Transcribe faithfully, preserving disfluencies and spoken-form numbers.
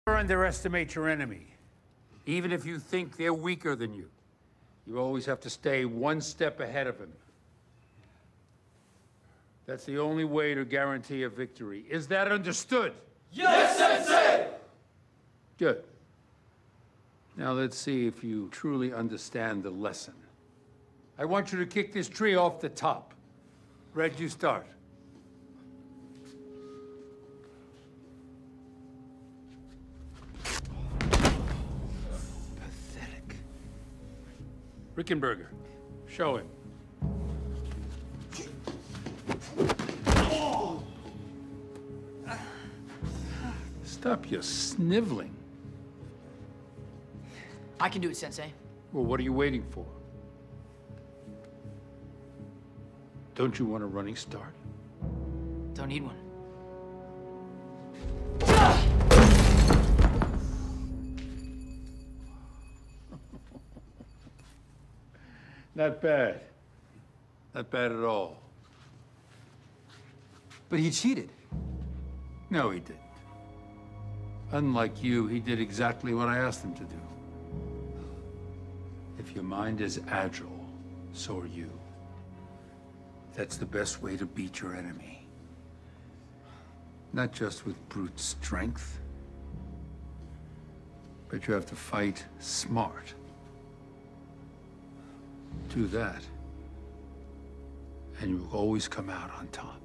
Never underestimate your enemy. Even if you think they're weaker than you, you always have to stay one step ahead of him. That's the only way to guarantee a victory. Is that understood? Yes, Sensei! Good. Now let's see if you truly understand the lesson. I want you to kick this tree off the top. Red, you start. Pathetic. Rickenberger, show him. Stop your sniveling. I can do it, Sensei. Well, what are you waiting for? Don't you want a running start? Don't need one. Not bad. Not bad at all. But he cheated. No, he didn't. Unlike you, he did exactly what I asked him to do. If your mind is agile, so are you. That's the best way to beat your enemy. Not just with brute strength, but you have to fight smart. Do that, and you will always come out on top.